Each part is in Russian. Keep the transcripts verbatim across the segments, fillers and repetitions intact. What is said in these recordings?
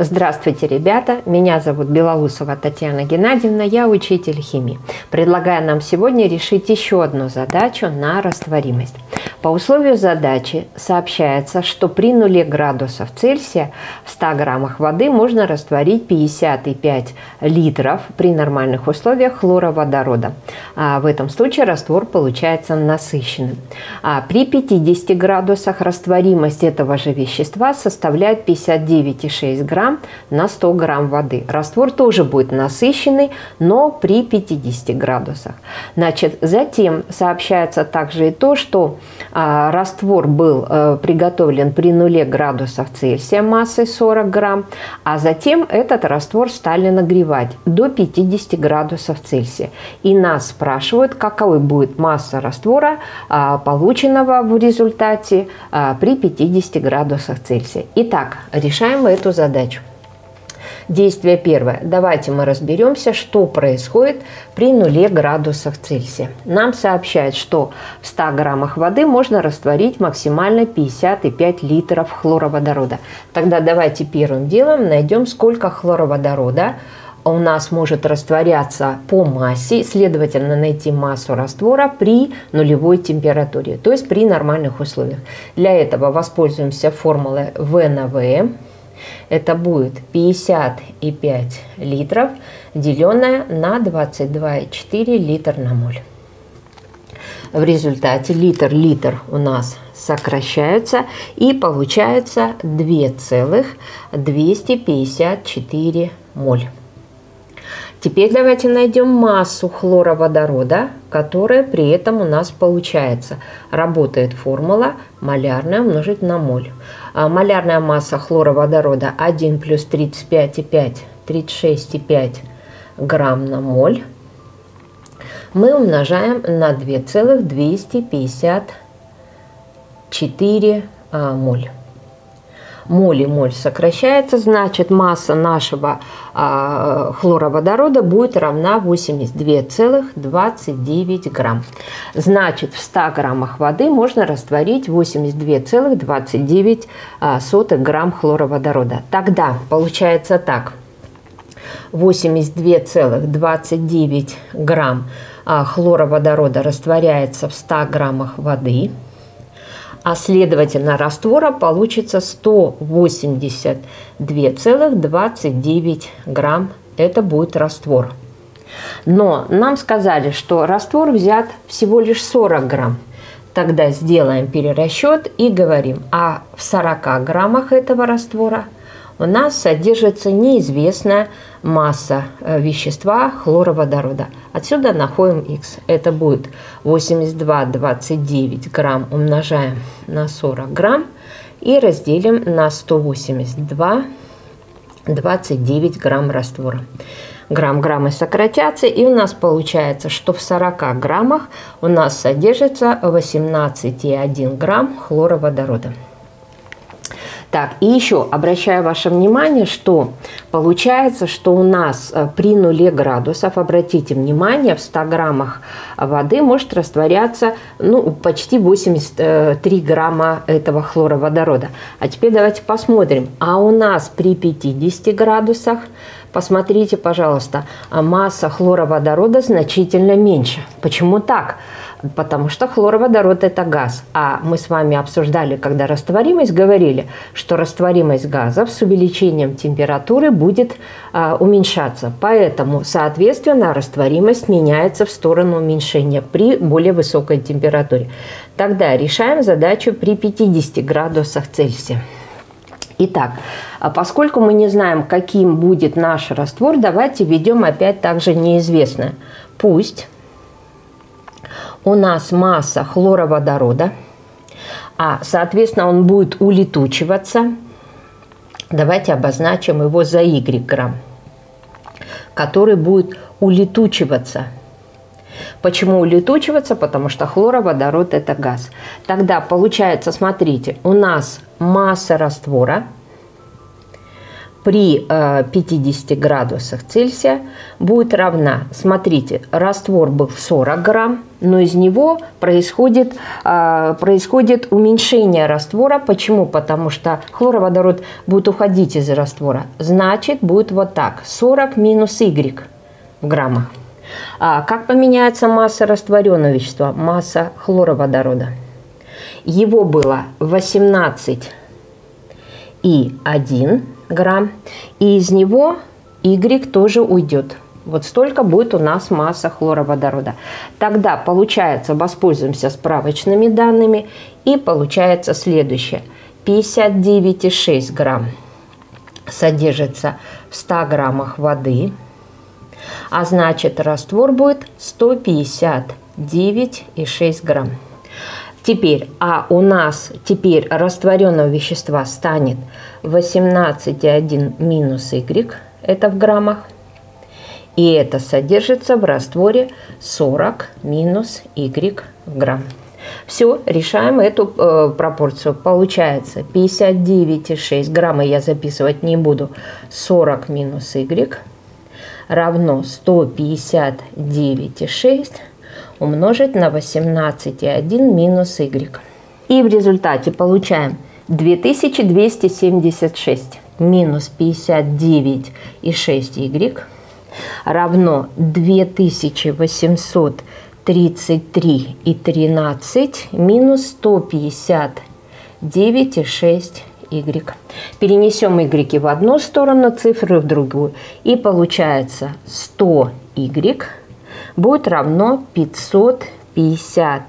Здравствуйте, ребята! Меня зовут Белоусова Татьяна Геннадьевна, я учитель химии. Предлагаю нам сегодня решить еще одну задачу на растворимость. По условию задачи сообщается, что при нуле градусов Цельсия в ста граммах воды можно растворить пятьдесят пять литров при нормальных условиях хлороводорода. А в этом случае раствор получается насыщенным. А при пятидесяти градусах растворимость этого же вещества составляет пятьдесят девять и шесть грамм на сто грамм воды. Раствор тоже будет насыщенный, но при пятидесяти градусах. Значит, затем сообщается также и то, что а, раствор был а, приготовлен при нуле градусов Цельсия массой сорок грамм, а затем этот раствор стали нагревать до пятидесяти градусов Цельсия. И нас спрашивают, какой будет масса раствора, а, полученного в результате а, при пятидесяти градусах Цельсия. Итак, решаем эту задачу. Действие первое. Давайте мы разберемся, что происходит при нуле градусов Цельсия. Нам сообщают, что в ста граммах воды можно растворить максимально пятьдесят пять литров хлороводорода. Тогда давайте первым делом найдем, сколько хлороводорода у нас может растворяться по массе, следовательно, найти массу раствора при нулевой температуре, то есть при нормальных условиях. Для этого воспользуемся формулой В на В. Это будет пятьдесят пять литров, деленное на двадцать два и четыре литра на моль. В результате литр-литр у нас сокращаются, и получается две целых двести пятьдесят четыре моль. Теперь давайте найдем массу хлороводорода, которая при этом у нас получается. Работает формула малярная умножить на моль. А малярная масса хлороводорода один плюс тридцать пять и пять, тридцать шесть и пять грамм на моль. Мы умножаем на две целых двести пятьдесят четыре моль. Моль и моль сокращается, значит, масса нашего а, хлороводорода будет равна восемьдесят две целых двадцать девять грамм. Значит, в ста граммах воды можно растворить восемьдесят две целых двадцать девять грамм хлороводорода. Тогда получается так. восемьдесят две целых двадцать девять грамм а, хлороводорода растворяется в ста граммах воды. А следовательно, раствора получится сто восемьдесят две целых двадцать девять грамм. Это будет раствор. Но нам сказали, что раствор взят всего лишь сорок грамм. Тогда сделаем перерасчет и говорим, а в сорока граммах этого раствора у нас содержится неизвестная масса вещества хлороводорода. Отсюда находим х. Это будет восемьдесят два двадцать девять грамм умножаем на сорок грамм и разделим на сто восемьдесят два двадцать девять грамм раствора. Грамм-граммы сократятся, и у нас получается, что в сорока граммах у нас содержится восемнадцать и один грамм хлороводорода. Так, и еще обращаю ваше внимание, что получается, что у нас при нуле градусов, обратите внимание, в ста граммах воды может растворяться ну, почти восемьдесят три грамма этого хлороводорода. А теперь давайте посмотрим, а у нас при пятидесяти градусах, посмотрите, пожалуйста, масса хлороводорода значительно меньше. Почему так? Потому что хлороводород – это газ. А мы с вами обсуждали, когда растворимость, говорили, что растворимость газов с увеличением температуры будет а, уменьшаться. Поэтому, соответственно, растворимость меняется в сторону уменьшения при более высокой температуре. Тогда решаем задачу при пятидесяти градусах Цельсия. Итак, поскольку мы не знаем, каким будет наш раствор, давайте введем опять также неизвестное. Пусть у нас масса хлороводорода, а, соответственно, он будет улетучиваться. Давайте обозначим его за y грамм, который будет улетучиваться. Почему улетучиваться? Потому что хлороводород – это газ. Тогда получается, смотрите, у нас масса раствора при э, пятидесяти градусах Цельсия будет равна, смотрите, раствор был сорок грамм, но из него происходит, э, происходит уменьшение раствора. Почему? Потому что хлороводород будет уходить из раствора. Значит, будет вот так, сорок минус Y в граммах. А как поменяется масса растворенного вещества? Масса хлороводорода. Его было восемнадцать и один грамм, и из него Y тоже уйдет. Вот столько будет у нас масса хлороводорода. Тогда получается, воспользуемся справочными данными, и получается следующее. пятьдесят девять и шесть грамм содержится в ста граммах воды, а значит раствор будет сто пятьдесят девять и шесть грамм. Теперь, а у нас теперь растворенного вещества станет восемнадцать и один минус Y, это в граммах. И это содержится в растворе сорок минус Y в грамм. Все, решаем эту э, пропорцию. Получается пятьдесят девять и шесть грамма, я записывать не буду, сорок минус Y равно сто пятьдесят девять и шесть умножить на восемнадцать и один минус Y. И в результате получаем две тысячи двести семьдесят шесть минус пятьдесят девять и шесть Y равно две тысячи восемьсот тридцать три и тринадцать минус сто пятьдесят девять и шесть Y. Перенесем Y в одну сторону, цифры в другую. И получается сто Y будет равно пятьсот пятьдесят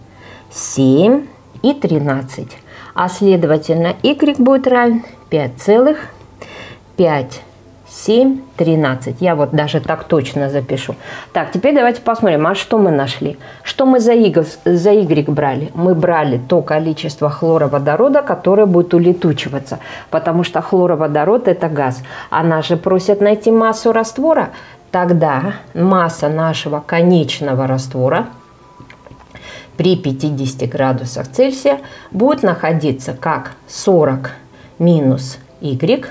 семь и тринадцать. А следовательно Y будет равен пять целых пять семь тринадцать. Я вот даже так точно запишу. Так, теперь давайте посмотрим, а что мы нашли? Что мы за Y, за Y брали? Мы брали то количество хлороводорода, которое будет улетучиваться, потому что хлороводород – это газ. А нас же просят найти массу раствора. Тогда масса нашего конечного раствора при пятидесяти градусах Цельсия будет находиться как сорок минус Y.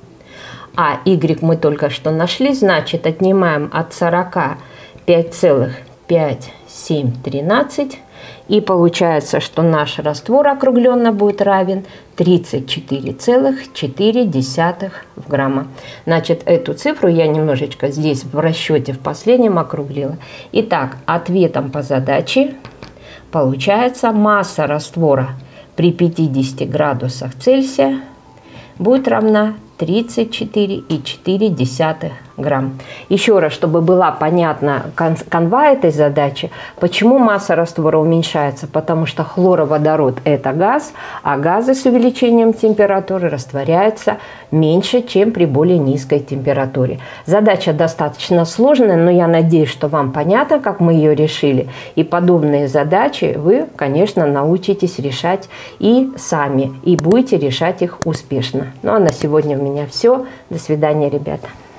А Y мы только что нашли, значит, отнимаем от сорока пять целых пять семь тринадцать. И получается, что наш раствор округленно будет равен тридцать четыре целых четыре десятых в грамма. Значит, эту цифру я немножечко здесь в расчете в последнем округлила. Итак, ответом по задаче получается масса раствора при пятидесяти градусах Цельсия будет равна тридцать четыре и четыре десятых грамм. Еще раз, чтобы была понятна канва этой задачи, почему масса раствора уменьшается? Потому что хлороводород – это газ, а газы с увеличением температуры растворяются меньше, чем при более низкой температуре. Задача достаточно сложная, но я надеюсь, что вам понятно, как мы ее решили. И подобные задачи вы, конечно, научитесь решать и сами, и будете решать их успешно. Ну а на сегодня у меня все. До свидания, ребята.